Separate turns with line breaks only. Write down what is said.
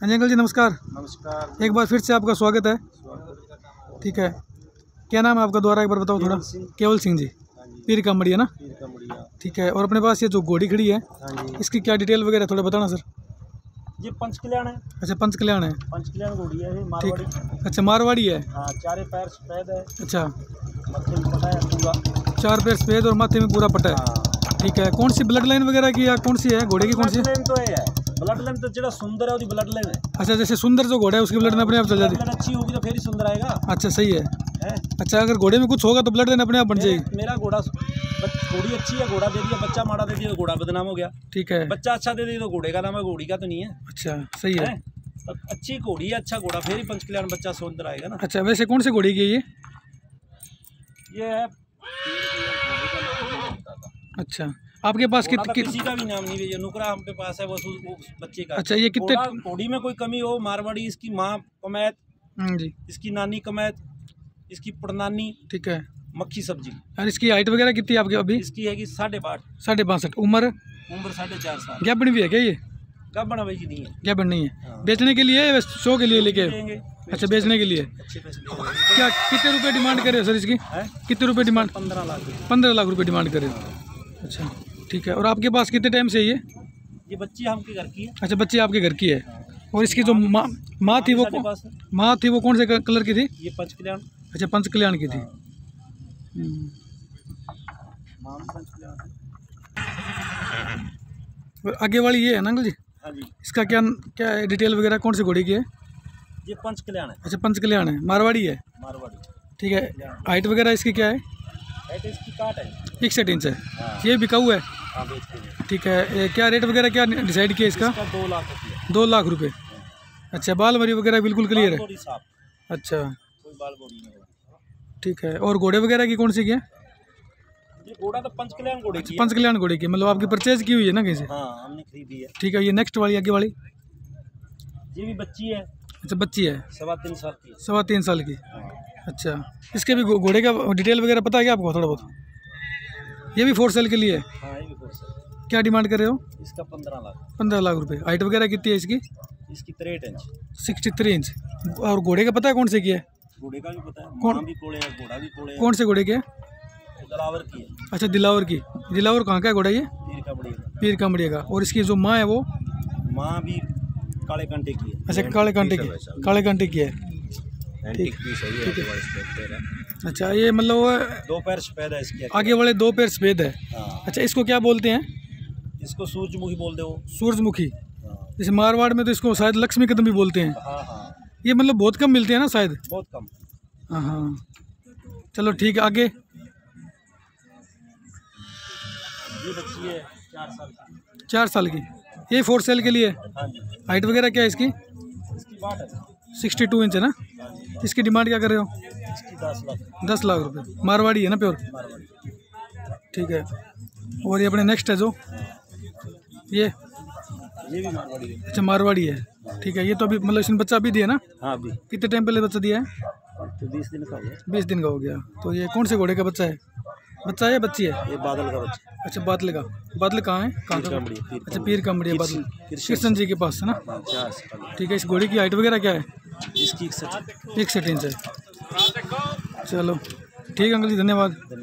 हाँ जी अंकल जी नमस्कार।
नमस्कार।
एक बार फिर से आपका स्वागत है। ठीक है, क्या नाम है आपका दोबारा एक बार बताओ थोड़ा। केवल सिंह जी, पीर कामड़ी है ना। ठीक है, और अपने पास ये जो घोड़ी खड़ी है इसकी क्या डिटेल वगैरह थोड़ा बताना सर।
ये पंच कल्याण है।
अच्छा पंच कल्याण है।
पंच कल्याण घोड़ी है ये,
ठीक,
मारवाड़ी।
अच्छा मारवाड़ी है।
हाँ, चारे पैर सफेद है।
अच्छा,
मत्थे में पटा है पूरा।
4 पैर सफेद और माथे में पूरा पटा है।
हाँ।
ठीक है, कौन सी ब्लड लाइन वगैरह की या कौन सी है घोड़े की, कौन सी है?
तो है ब्लड लाइन तो जो सुंदर है उसकी ब्लड लाइन है।
अच्छा, जैसे सुंदर जो घोड़ा है उसकी ब्लड लाइन अपने आप चल जाती है।
ब्लड अच्छी होगी तो फिर ही सुंदर आएगा।
अच्छा सही है।
है?
अच्छा, अगर घोड़े में कुछ होगा तो ब्लड लाइन अपने आप बन जाएगी।
मेरा घोड़ा घोड़ी अच्छी है, घोड़ा दे दिया, बच्चा माड़ा दे दिया तो घोड़ा बदनाम हो गया।
ठीक है,
बच्चा अच्छा दे दिया तो घोड़े का नाम है, घोड़ी का तो नहीं है।
अच्छा सही है।
तो अच्छी घोड़ी है, अच्छा घोड़ा, फिर ही पंच कल्याण बच्चा सुंदर आएगा ना।
अच्छा, वैसे कौन सी घोड़ी की है
ये है।
अच्छा, आपके पास
किसी का भी नाम नहीं है, ये नुकरा हम पे पास है वो बच्चे का।
अच्छा, ये कितने
घोड़ी में कोई कमी हो, मारवाड़ी इसकी माँ कमैत
जी,
इसकी नानी कमैत, इसकी पड़नानी। ठीक है, मक्खी सब्जी।
और इसकी हाइट वगैरह कितनी है आपकी अभी?
इसकी है कि 62।
62। उम्र
4.5 साल।
क्या बनी हुई है क्या ये?
क्या बना भाई नहीं है,
क्या बननी है?
हाँ।
बेचने के लिए, शो के लिए लेके? अच्छा, बेचने के लिए।
अच्छे पैसे
क्या कितने रुपए डिमांड करे हो सर इसकी? कितने रुपए डिमांड?
15 लाख।
15 लाख रुपए डिमांड करे हो। अच्छा ठीक है, और आपके पास कितने टाइम से ये
बच्ची हमके घर की है?
अच्छा, बच्ची आपके घर की है। और इसकी जो माँ थी वो कौन से कलर की थी?
ये पंच कल्याण।
अच्छा, पंच कल्याण की थी। आगे वाली ये है ना अंकल जी?
हाँ जी।
इसका क्या क्या है डिटेल वगैरह, कौन सी घोड़ी की है?
ये पंच कल्याण है।
अच्छा पंच कल्याण है, मारवाड़ी है।
मारवाड़ी।
ठीक है, हाइट वगैरह इसकी क्या है?
हाइट इसकी 60 है।
61 इंच है।
हाँ।
ये बिकाऊ है?
हाँ, बेचते हैं।
ठीक है, ये क्या रेट वगैरह क्या डिसाइड किया इसका?
2 लाख रुपये।
2 लाख रुपए। अच्छा, बाल मरी वगैरह बिल्कुल क्लियर है? अच्छा,
कोई बाल बोरी नहीं है।
ठीक है, और घोड़े वगैरह की कौन सी की है?
ये घोड़ा तो पंच कल्याण घोड़े की है।
पंच कल्याण घोड़े की, मतलब आपकी परचेज की हुई है ना कहीं से?
हाँ, हमने खरीदी है।
ठीक है, ये नेक्स्ट वाली आगे वाली
ये भी बच्ची है।
अच्छा, बच्ची है।
3.25 साल की।
3.25 साल की। अच्छा, इसके भी घोड़े का डिटेल वगैरह पता है क्या आपको थोड़ा बहुत? ये भी 4 सेल के लिए है?
हाँ, ये भी 4 सेल।
क्या डिमांड कर रहे हो?
इसका 15 लाख।
15 लाख रुपए। हाइट वगैरह कितनी है इसकी?
इसकी 63 इंच।
63 इंच। और घोड़े का पता है कौन से की है?
घोड़े का भी पता है,
कौन?
माँ भी कोड़े है, घोड़ा भी कोड़े है।
कौन से घोड़े के है?
दिलावर की है।
अच्छा, दिलावर की। दिलावर कहाँ का है घोड़ा ये?
पीर कामड़ी का।
पीर कामड़ी का। और इसकी जो माँ है वो?
माँ भी काले कांटे की है।
अच्छा, काले कांटे की, काले कांटे की है।
ठीक है।
अच्छा, ये मतलब वो
2 पैर सफेद है इसके
आगे वाले 2 पैर सफेद है।
हाँ।
अच्छा, इसको क्या बोलते हैं?
इसको सूरजमुखी बोल दो।
सूरजमुखी।
हाँ।
जैसे मारवाड़ में तो इसको शायद लक्ष्मी कदम भी बोलते हैं।
हाँ हाँ,
ये मतलब बहुत कम मिलते हैं ना शायद?
बहुत कम।
हाँ हाँ, चलो ठीक है। आगे
ये बच्ची है 4 साल की।
4 साल की। ये 4 सेल के लिए?
हाँ जी।
हाइट वगैरह क्या है इसकी?
इसकी 62 है।
62 इंच है ना। इसकी डिमांड क्या कर रहे हो?
इसकी 10 लाख।
10 लाख रुपए। मारवाड़ी है ना प्योर?
मारवाड़ी।
ठीक है, और ये अपने नेक्स्ट है जो ये
भी मारवाड़ी है।
अच्छा, मारवाड़ी है। ठीक है, ये तो अभी मतलब इसने बच्चा अभी दिया ना?
हाँ, अभी।
कितने टाइम पहले बच्चा दिया है?
तो 20 दिन का हो गया।
20 दिन का हो गया। तो ये कौन से घोड़े का बच्चा है? बच्चा है या बच्ची है?
ये बादल का बच्चा।
अच्छा, बादल का। बादल कहाँ है? कहाँ का? अच्छा, पीर कामड़ी है बादल, कृष्ण जी के पास है ना। ठीक है, इस घोड़े की हाइट वगैरह क्या है?
इसकी 61
इंच है। चलो ठीक है अंकल जी, धन्यवाद।